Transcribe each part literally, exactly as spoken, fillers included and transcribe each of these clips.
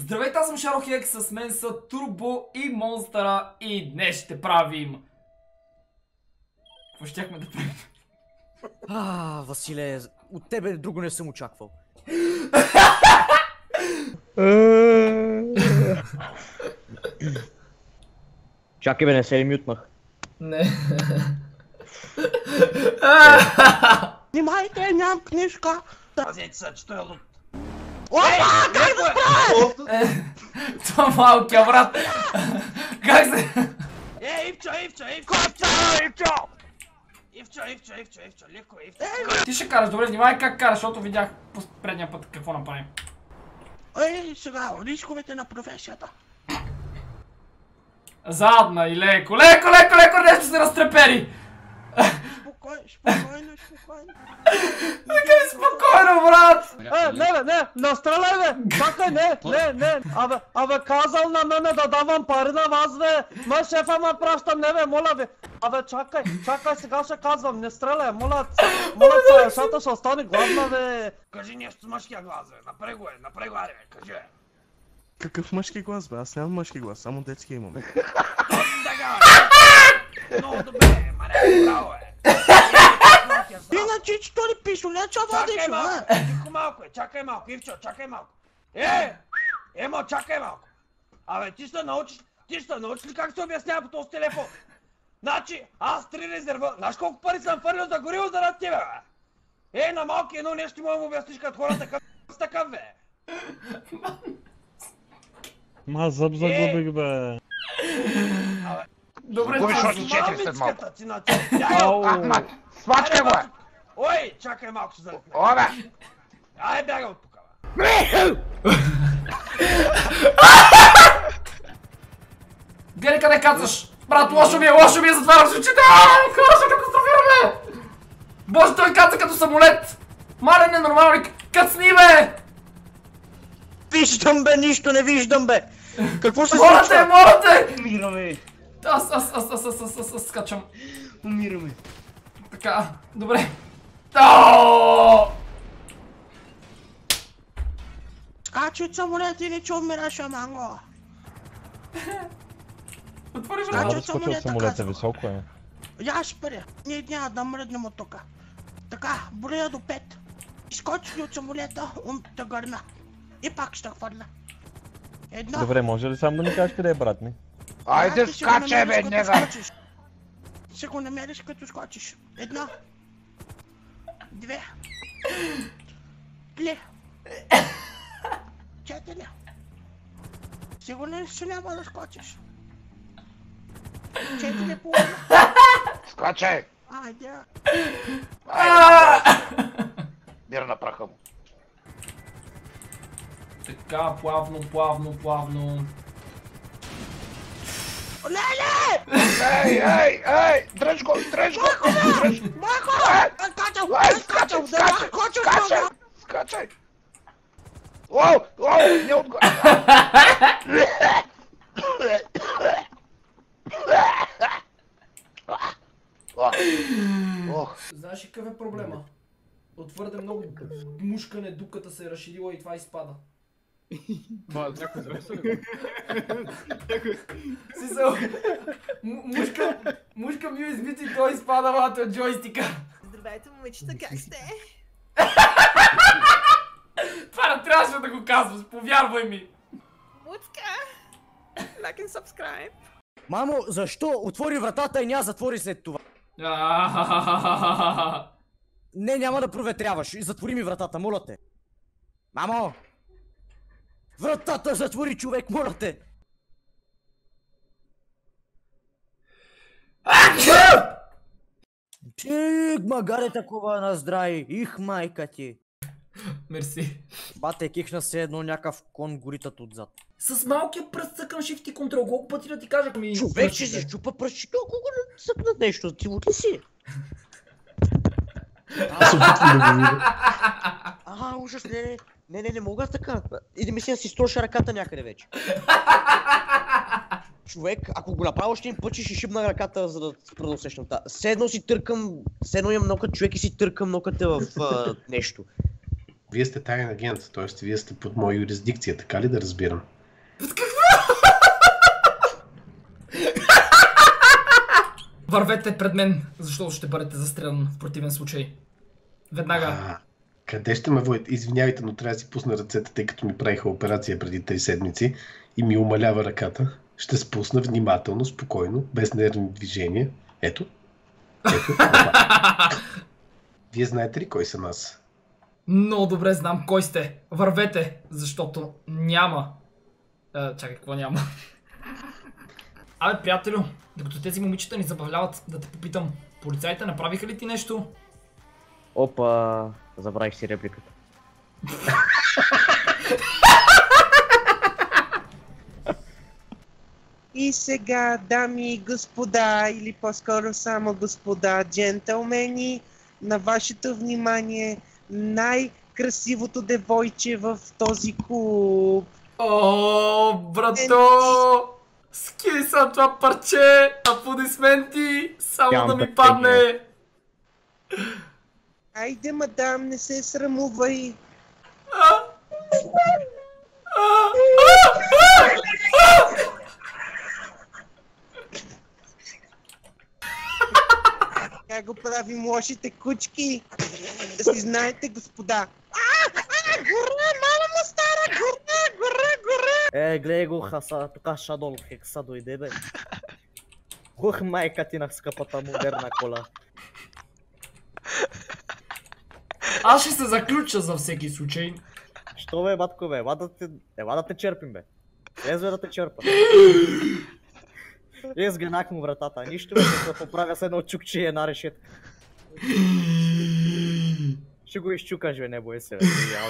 Здравейте, аз съм Шарохек, с мен са Турбо и Монстъра и днес ще правим... Какво щяхме да правим? А, Василе, от тебе друго не съм очаквал. Чакай бе, не се ли мютнах? Не. Внимайте, нямам книжка. Пазете се, че той е луд. Опа, как да справя? Това малкия брат. Как се... Е, Ивчо, Ивчо, Ивчо! Ивчо! Ивчо, Ивчо, Ивчо, Ивчо, леко, Ивчо. Ти ще караш, добре, внимай как караш, защото видях предния път какво направим. Ей, сега, рисковете на професията. Задна и леко, леко, леко, леко, нещо се разтрепери. Спокойно, спокойно, спокойно. Викай спокойно, брат. Е, не бе, не, настреляй бе! Чакай, не, не, не! Абе, абе, казал на мене да давам пари на вас, бе! Ма шефа ме праща, не бе, моля ви! Абе, чакай, чакай, сега ще казвам, не стреляй, моля се, моля се, защото ще остане гладна, бе! Кажи нещо с мъжкия глас, бе, направи го, е, направи го, аре, бе, кажи, бе. Какъв мъжки глас, бе? Аз нямам мъжки глас, само детски имам. Точно така, бе. Много добре, маре, браво, бе. Иначе, че то ли пистолет, че водиш, Чакай бе? малко, тихо малко, е, чакай малко, Ивчо, чакай малко. Е, Емо, чакай малко. Абе, ти ще научиш, ти ще научиш ли как се обяснява по този телефон? Значи, аз три резерва, знаеш колко пари съм фърлил за гориво заради тебе, бе? Е, на малки едно нещо му обясниш като хората такъв с такъв, бе. Ма зъб загубих, бе. Добре, Губиш това още четири след малко. Ау! Смачкай го, бе! Ой, чакай малко, ще залепне. О, бе! Ай, бяга от тука, бе. гледай къде кацаш. Брат, лошо ми е, лошо ми е, затварям с очите. Ааа, хора, ще катастрофираме. Боже, той каца като самолет. Мале, ненормално, кацни, бе. Виждам, бе, нищо не виждам, бе! Какво се Моля те, случва? моля те. Умираме! Аз, аз, аз, аз, аз, аз, аз, аз скачам. Умираме! Така, добре. Оооо! Скачи от самолет и не че умираш, аманго! Отвори Скачи врата. Да, от скочи от самолета, самолета, казвам. високо е. Я спре, ние няма да мръднем от тука. Така, броя до пет. Изкочи от самолета, ум те гърна. И пак ще хвърля. Едно. Добре, може ли само да ми кажеш къде е брат ми? Айде, ти ще го скачай, намериш, бе, като нега! скочиш. Ще го намериш като скочиш. Едно. Две. Три. Четири. Сигурен ли, че няма да скочиш? Четири половина. Скачай! Айде. Мир на праха му. Така, плавно, плавно, плавно. Леле! Ей, ей, ей! Дръж го, дръж го! Дръж го! Майко! Е, Скачал! Ей, Скачал! скачай, Да, скачай, скочил! скачай! Скачай! Уау, уау, не отгоре! Ох, Знаеш ли какъв е проблема? От твърде много мушкане дупката се е разширила и това изпада. Ма, някой зреща ли? Смисъл, м- мушка, мушка ми избити и той изпада вата от джойстика. Здравейте, момичета, как сте? Това не трябваше да го казваш, повярвай ми. Муцка! Like and subscribe. Мамо, защо? Отвори вратата и няма затвори след това. Аахахахахаха. Не, няма да проветряваш. Затвори ми вратата, моля те. Мамо! Вратата затвори, човек, моля те! Чик, магаре такова на здраве. Их, майка ти. Мерси. Бате, кихна се едно някакъв кон горитът отзад. С малкия пръст цъкам shift и контрол, колко пъти да ти кажах ми... Човек, ще си щупа пръщи, колко го да съкнат нещо, ти от ли си? А, ужас, не, не, не, не, не мога така. Иде ми си да си строша ръката някъде вече. Човек, ако го направя още един път, ще шибна ръката, за да продълсещам та. Все едно си търкам, все едно имам нокът човек и си търкам ноката в а, нещо. Вие сте таен агент, т.е. вие сте под моя юрисдикция, така ли да разбирам? Вървете пред мен, защото ще бъдете застрелен в противен случай. Веднага. А, къде ще ме водят? Извинявайте, но трябва да си пусна ръцете, тъй като ми правиха операция преди три седмици и ми умалява ръката. Ще спусна внимателно, спокойно, без нервни движения. Ето. Ето. Вие знаете ли кой съм аз? Много добре знам кой сте. Вървете, защото няма. А, чакай, какво няма? Абе, приятелю, докато тези момичета ни забавляват, да те попитам, полицаите направиха ли ти нещо? Опа, забравих си репликата. И сега, дами и господа, или по-скоро само господа, джентълмени, на вашето внимание най-красивото девойче в този клуб. О, брато! Скиса това парче! Аплодисменти! Само да ми падне! Айде, мадам, не се срамувай. Как го правим лошите кучки? Да си знаете, господа. А, а, горе, мала му стара, горе, горе, горе. Е, гледай го, хаса, тук Шадол Хекса дойде, бе. Ух, майка ти на скъпата модерна кола. Аз ще се заключа за всеки случай. Що бе, батко, бе? Ела да те, ела да те черпим, бе. Лез, бе, да те черпа. И сгънах му вратата. Нищо, бе, ще се поправя с едно чукче и една решетка. Ще го изчукаш, бе, не бой се, бе.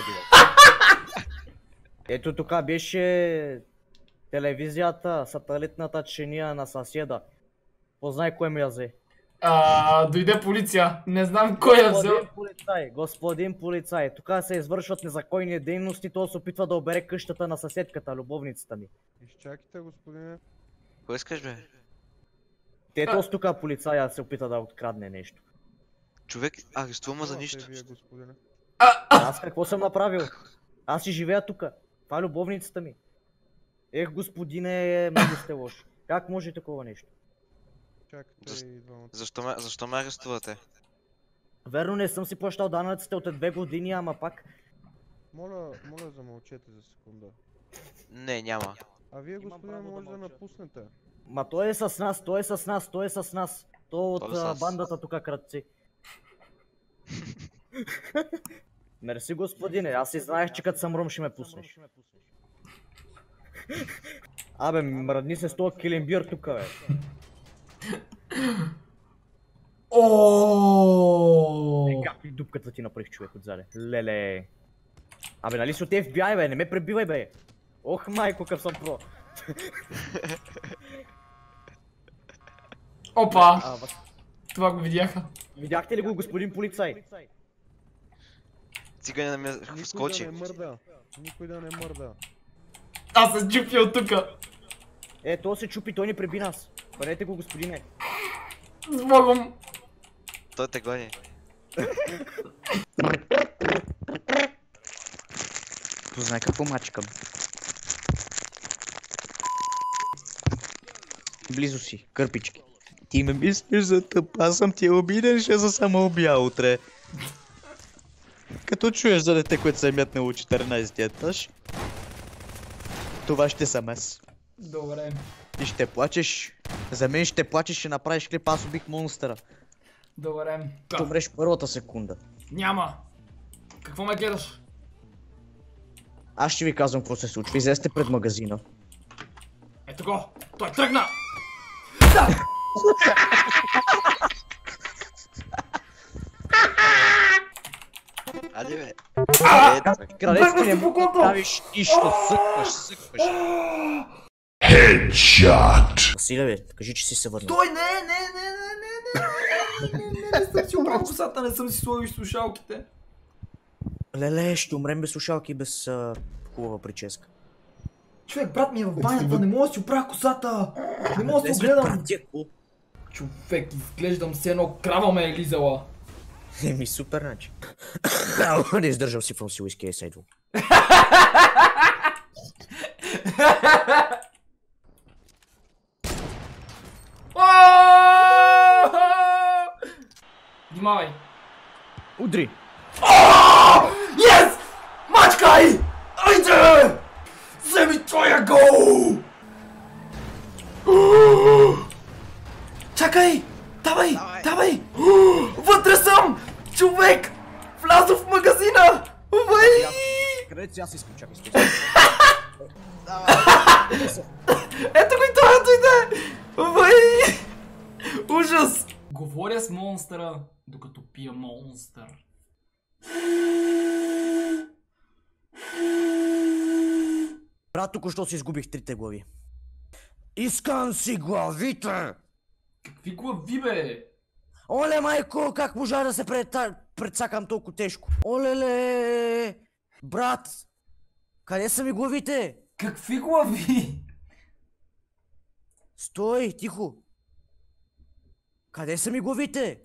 Ето тук беше телевизията, сателитната чиния на съседа. Познай кой ми я взе. А, дойде полиция. Не знам кой я взел. Господин полицай, господин полицай, тук се извършват незаконни дейности, той се опитва да обере къщата на съседката, любовницата ми. Изчакайте, господине. Кой искаш, бе? Те точно тук полицая се опита да открадне нещо. Човек, арестуваме за нищо. Вие, господине. Аз какво съм направил? Аз си живея тук. Това е любовницата ми. Ех, господине, много сте лоши. Как може такова нещо? Чакайте и двамата. Защо ме, защо ме арестувате? Верно, не съм си плащал данъците от две години, ама пак... Моля, моля замълчете за секунда. Не, няма. А вие, господине, може да напуснете. Ма той е с нас, той е с нас, той е с нас. Той от Той е с нас. бандата тук кръци. Мерси, господине, аз си знаех, че като съм рум ще ме пуснеш. Абе, мръдни се с този килимбир тука, бе. О! Е, как ми дупката ти направих, човек, отзаде? Леле. Абе, нали си от Еф Би Ай, бе, не ме пребивай, бе. Ох, майко, къв съм про. Опа! А, въз... Това го видяха. Видяхте ли го, господин полицай? Цигане да ме Никой скочи. да не мърда. Никой да не мърда. Аз се чупя от тука. Е, то се чупи, той ни преби нас. Парете го, господине. С Богом. Той те гони. Познай какво мачкам. Близо си, кърпички. Ти ме мислиш за тъп, аз съм ти обиден, ще за самоубия утре. Като чуеш за дете, което се е метнало четиринайсети етаж, това ще съм аз. Добре. И ще плачеш. За мен ще плачеш, ще направиш клип, аз убих монстъра. Добре. Ще умреш първата секунда. Няма. Какво ме гледаш? Аз ще ви казвам какво се случва. Излезте пред магазина. Ето го! Той тръгна! Ади, бе. Кралецки не му правиш нищо. Съкваш, съкваш. Headshot! Василе, бе, кажи, че си се върнал. Той не, не, не, не, не, не, не, не, не съм си обрал косата, не съм си сложил слушалките. Леле, ще умрем без слушалки и без а, хубава прическа. Човек, брат ми е в банята, не мога да си оправя косата. Не мога да се огледам. Човек, изглеждам се едно крава ме е лизала. Еми, супер начин. Не издържам си фронси уиски, е сейдвал. Внимавай! Удри! Yes! Мачкай! Айде! Вземи твоя гол! Чакай! Давай! Давай! Вътре съм! Човек! Влязо в магазина! Вай! Къде си аз искам, чакай, спи. Ето го и той дойде! Вай! Ужас! Говоря с монстъра, докато пия монстър. Брат, току-що си изгубих трите глави. Искам си главите! Какви глави, бе? Оле, майко, как можа да се прета... предсакам толкова тежко? Олеле! Брат! Къде са ми главите? Какви глави? Стой, тихо! Къде са ми главите?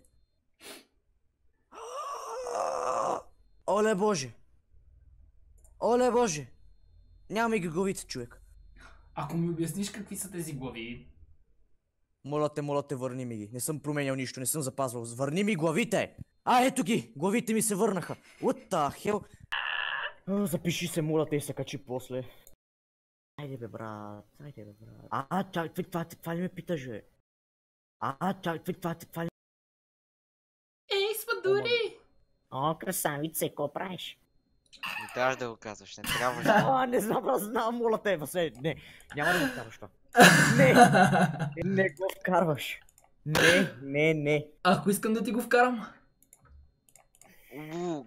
Оле боже! Оле боже! Няма ги главите, човек. Ако ми обясниш какви са тези глави... Моля те, моля те, върни ми ги. Не съм променял нищо, не съм запазвал. Върни ми главите! А, ето ги! Главите ми се върнаха. What the hell? А, запиши се, моля те, и се качи после. Айде бе, брат. Айде бе, брат. А, чакай, това, това ли ме питаш, бе? А, чакай, това, това ли... Ей, свадури! О, красавице, какво правиш? Не трябваш да го казваш, не трябваш. А, не знам, аз знам, моля те, Васе. Не, няма да го вкарваш това. Не, не го вкарваш. Не, не, не. Ако искам да ти го вкарам? Уу,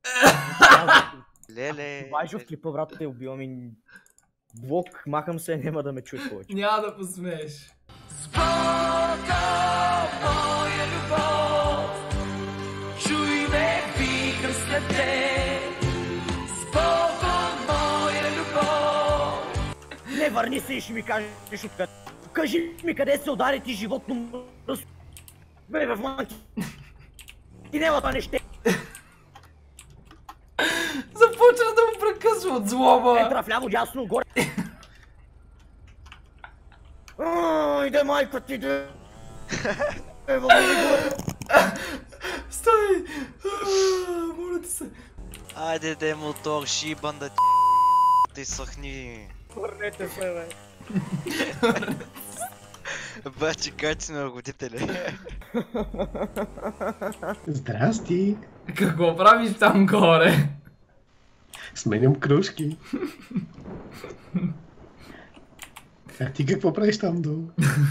Леле. Това е в клипа, брат, те убивам и... Блок, махам се, няма да ме чуе повече. Няма да посмееш. Споко, моя любов, чуй ме, викам след теб. Споко, моя любов. Не, върни се и ще ми кажеш откъде. Кажи ми къде се удари ти животно мръсно. Бе, бе, в манки. И няма това нещо. Започна да му прекъсва от злоба. Ентра вляво, дясно, горе. Айде, майка ти, де. Ева, горе. Стой! Моля ти се. Айде, де мотор, шибан да ти съхни. Върнете се, бе. Бачи, качи на родители. Здрасти! Какво правиш там горе? Сменям кружки. А ти какво правиш там долу?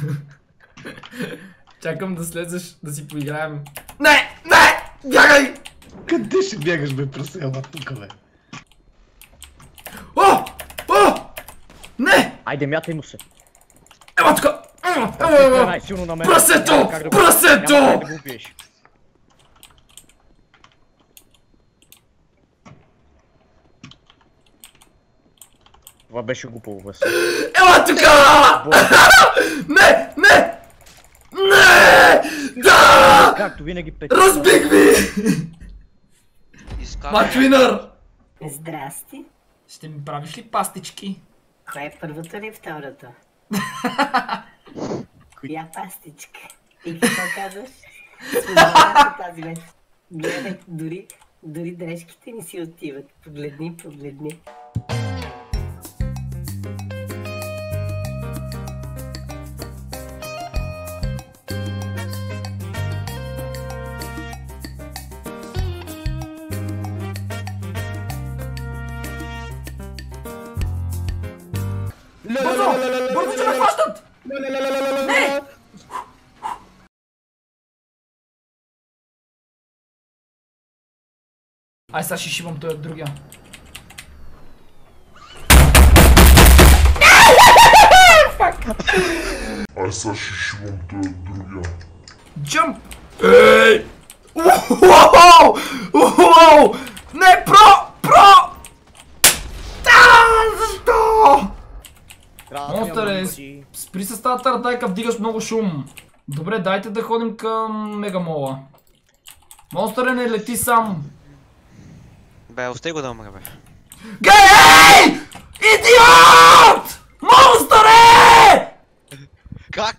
Чакам да слезеш да си поиграем. Не! Не! Бягай! Къде ще бягаш, бе, прасела тук, бе? О! О! Не! Айде, мятай му се. Ема тука! Силно на мен. Прасето! Прасето! Няма как да го убиеш. Това беше глупаво, Васе. Ела тука! Не! Не! Не! Да! Както винаги пет. Разбих ви! Матвинър! Здрасти. Ще ми правиш ли пастички? Коя е първата или втората? Коя пастичка? И какво казваш? Споделяме тази вечер. Гледай, дори, дори дрежките ни си отиват. Погледни, погледни. Бързо! Бързо, че ме хващат! Не! Ай, сега ще шибам той от другия. Ай, сега ще шибам той от другия. Джъмп! Ей! Уау! Уау! Не, про! Про! Да, защо? Монстър, спри с тази таратайка, вдигаш много шум. Добре, дайте да ходим към Мегамола. Монстър, не лети сам. Бе, остай го да умре, бе. Гей! Идиот! Монстър! Как?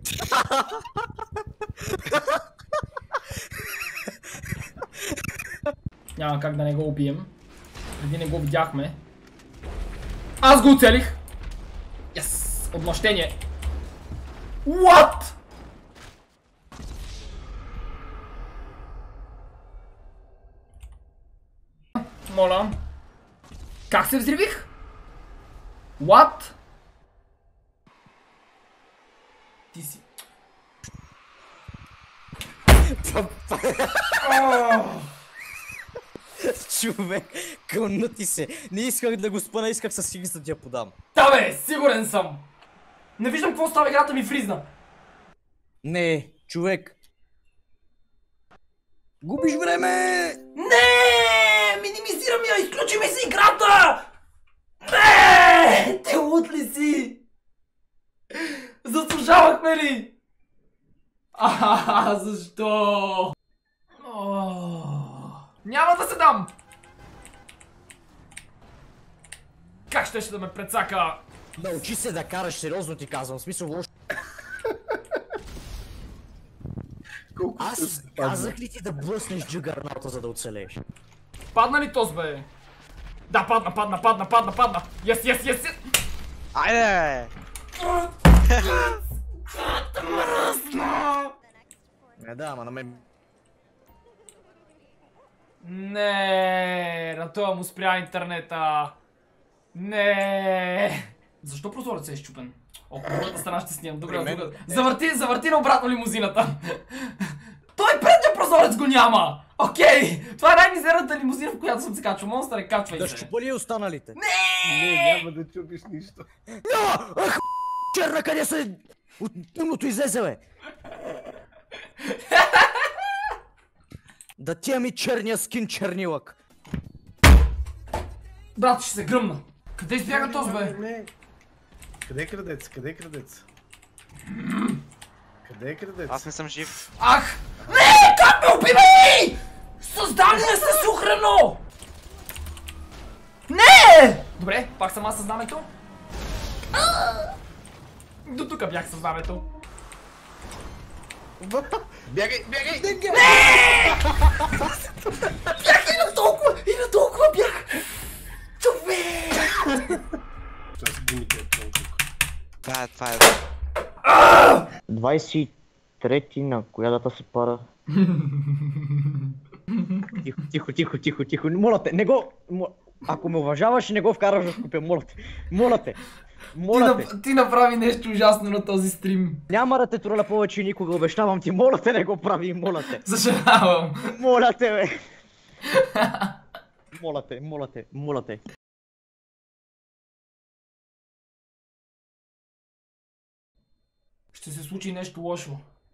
Няма как да не го убием. Преди не го видяхме. Аз го оцелих! Yes! Отмъщение! What? Моля. Как се взривих? What? Ти си... Човек, кълнати се. Не исках да го спъна, исках със сигурност да ти я подам. Да бе, сигурен съм! Не виждам какво става, играта ми фризна. Не, човек. Губиш време! Не! Минимизирам я! Изключи ми се играта! Не! Ти луд ли си? Заслужавахме ли? А, защо? О, няма да се дам! Как ще ще да ме прецака? Научи се да караш, сериозно ти казвам, в смисъл лошо. Аз казах ли ти да блъснеш джугърната, за да оцелееш? Падна ли този, бе? Да, падна, падна, падна, падна, падна! Yes, yes, yes, yes! Айде! Мръсна! Не, да, ама на мен... Не, на това му спря интернета. Не. Защо прозорецът е изчупен? О, другата страна ще снимам. Добре, Мен... друга. Завърти, завърти на обратно лимузината. Той предния прозорец го няма. Окей, това е най-мизерната лимузина, в която съм се качвал. Монстър, качвай Да се. щупа ли останалите? Не! Не, няма да чупиш нищо. Няма! Ах, черна, къде са? От тъмното излезе, бе! Да тия ми черния скин чернилък. Брат, ще се гръмна. Къде избяга този, бе? Не. Къде е крадец? Къде е крадец? Къде е крадец? Аз не съм жив. Ах! Не! Как ме убивай! Създание се сухрено! Не! Добре, пак съм аз със знамето. До тук бях със знамето. Бягай, бягай! Не! Бях и на толкова, и на толкова бях! Човек! Това са думите от тук. Това е, това е. двайсет и трети на коя дата се пара? Тихо, тихо, тихо, тихо, тихо. Моля те, не го... Ако ме уважаваш, не го вкараш да скупя, моля те. Моля те. Моля ти, те. на, ти направи нещо ужасно на този стрим. Няма да те троля повече никога, обещавам ти. Моля те, не го прави, моля те. Съжалявам. Моля те, бе. Моля те, моля те, моля те. Ще се случи нещо лошо.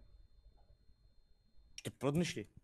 Ще пръднеш ли?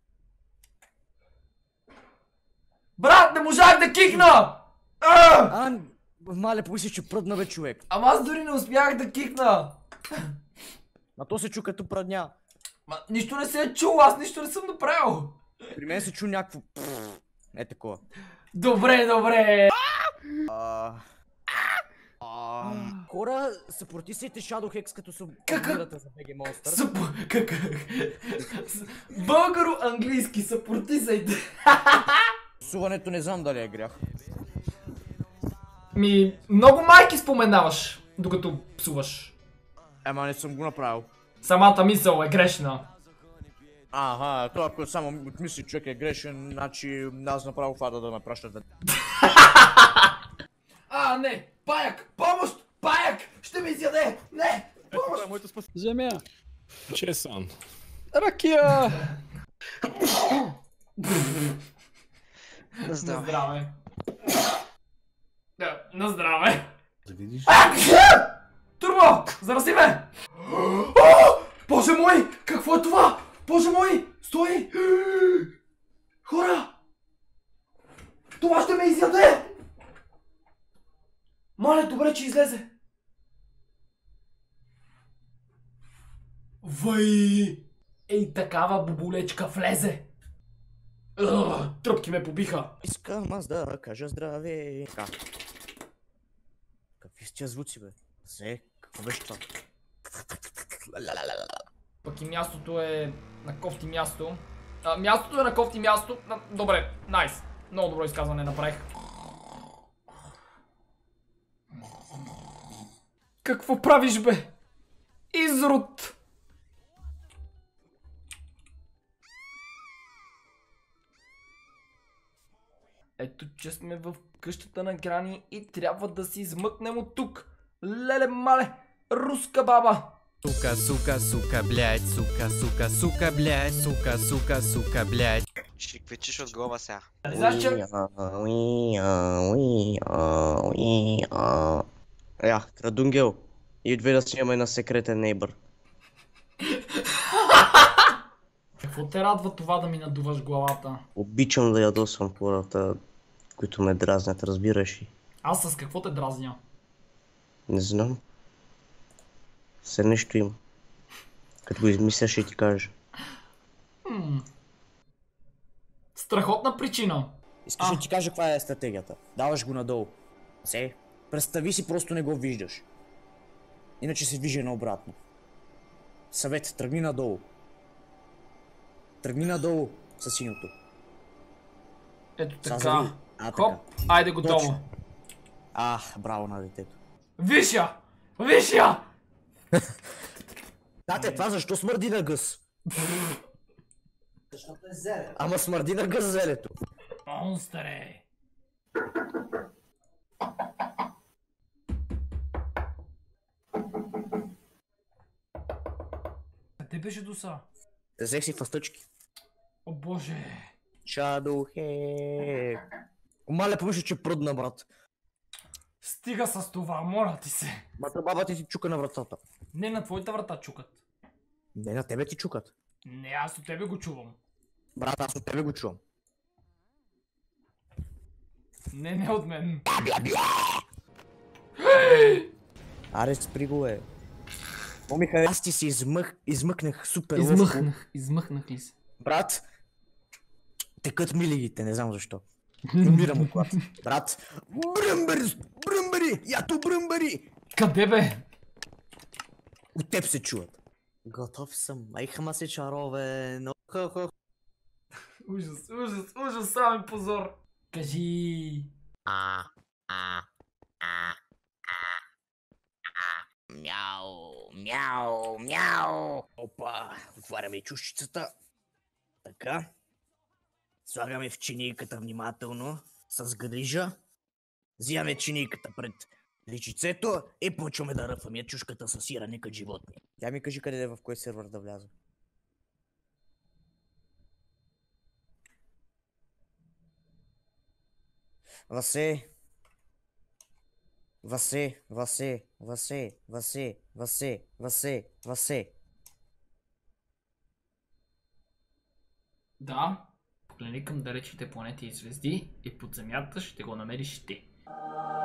Брат, не можах да кикна! А, мале, помислиш, че пръдна, бе, човек. Ама аз дори не успях да кикна. А то се чу като пръдня. Ма, нищо не се е чул, аз нищо не съм направил. При мен се чу някакво... Е такова. Добре, добре. А... А... Хора, съпортисайте Shadowhex, като се абонирате за би джи Monster. Съп... Как... Българо-английски, съпортисайте. Псуването не знам дали е грях. Ми, много майки споменаваш, докато псуваш. Ама не съм го направил. Самата мисъл е грешна. Ага, то ако само мисли човек е грешен, значи аз направо фада да ме пращат. А, не! Паяк! Помощ! Паяк! Ще ми изяде! Не! Помощ! Земя. Чесан. Ракия! На здраве. Да, на здраве. Да видиш? Турбо! Зарази ме! О! Боже мой! Какво е това? Боже мой! Стой! Хора! Това ще ме изяде! Мале, добре, че излезе. Въй! Ей, такава бобулечка влезе. Ugh, тръпки ме побиха. Искам аз да кажа здраве. Така. са тия звуци, бе? Се, какво беше това? Пък и мястото е на кофти място. А, мястото е на кофти място. А, добре, найс. Много добро изказване направих. Какво правиш, бе? Изрод! Ето, че сме в къщата на Грани и трябва да си измъкнем от тук. Леле мале, руска баба! Сука, сука, сука, блядь, сука, сука, сука, блядь, сука, сука, сука, блядь. Ще квичиш от глава сега. Знаеш, че... Я, Крадунгел, идвай да снимаме на секретен нейбър. Какво те радва това да ми надуваш главата? Обичам да ядосвам хората, които ме дразнят, разбираш ли? Аз с какво те дразня? Не знам. Все нещо има. Като го измисля, ще ти кажа. Хм. Страхотна причина. Искаш да ти кажа каква е стратегията. Даваш го надолу. Се, представи си, просто не го виждаш. Иначе се движи наобратно. Съвет, тръгни надолу. Тръгни надолу със синьото. Ето така. Сазави. А, Хоп, така. айде готово. Точно. А, браво на детето. Виж я! Виж я! Тате, това защо смърди на гъс? Защото е зелен. Ама смърди на гъс зелето. Монстре! Къде беше доса? Те взех си фастъчки. О боже! Шадохе. Маля, помисли, че пръдна, брат. Стига с това, моля ти се. Мата баба ти ти чука на вратата. Не, на твоята врата чукат. Не, на тебе ти чукат. Не, аз от тебе го чувам. Брат, аз от тебе го чувам. Не, не от мен. Аре, спри го, е. Момиха, аз ти си измъх, измъкнах супер ловко. Измъхнах, измъхнах ли се? Брат, текат милигите, не знам защо. Умирам от глад. Брат, бръмбари, бръмбари, ято бръмбари. Къде бе? От теб се чуват. Готов съм, майхама се чарове, но хо-хо. Ужас, ужас, ужас, срам и позор. Кажи. А, а, а, а, а, мяу, мяу, мяу. Опа, отваряме чушчицата. Така. Слагаме в чинийката внимателно, с грижа. Взимаме чинийката пред личицето и почваме да ръфаме чушката с сирене като животни. Тя ми кажи къде е, в кой сервер да вляза. Васе. Васе, Васе, Васе, Васе, Васе, Васе, Васе. Да, погледни към далечните планети и звезди и под земята ще го намериш ти.